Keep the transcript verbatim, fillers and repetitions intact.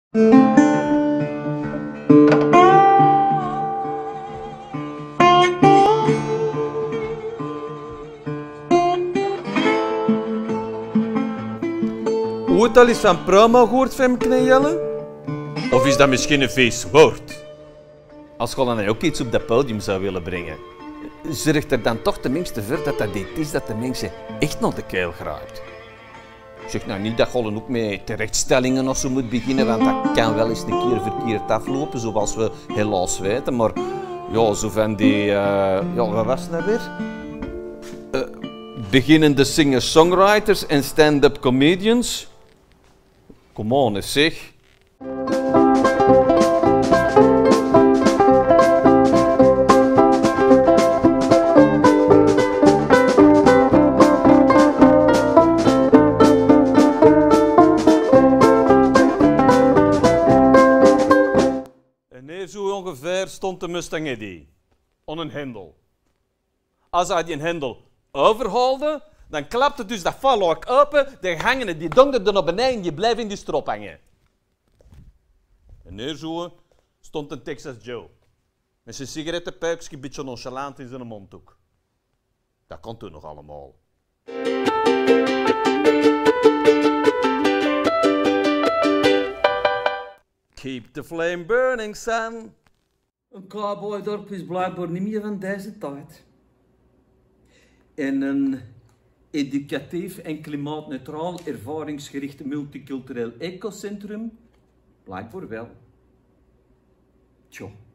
Ooit al eens van Prama gehoord, Femke Jelle? Of is dat misschien een feest woord? Als je dan ook iets op dat podium zou willen brengen, zorgt er dan toch tenminste voor dat dat dit is dat de mensen echt naar de keel geraakt. Zeg nou niet dat je ook met terechtstellingen of zo moet beginnen, want dat kan wel eens een keer verkeerd aflopen, zoals we helaas weten. Maar ja, zo van die, uh, ja, wat was het nou weer? Uh, beginnende singer-songwriters en stand-up comedians. Kom on eens zeg. En hier zo ongeveer stond de Mustang Eddy, aan een hendel. Als hij die hendel overhaalde, dan klapte dus dat valluik open, dan hangen het, die dongde er naar beneden en je blijft in die strop hangen. En hier zo stond een Texas Joe, met zijn sigarettenpuikje een beetje nonchalant in zijn mondhoek. Dat kon toen nog allemaal. Keep the flame burning, son. Een cowboydorp is blijkbaar niet meer van deze tijd. En een educatief en klimaatneutraal ervaringsgericht multicultureel ecocentrum blijkbaar wel. Tjoh.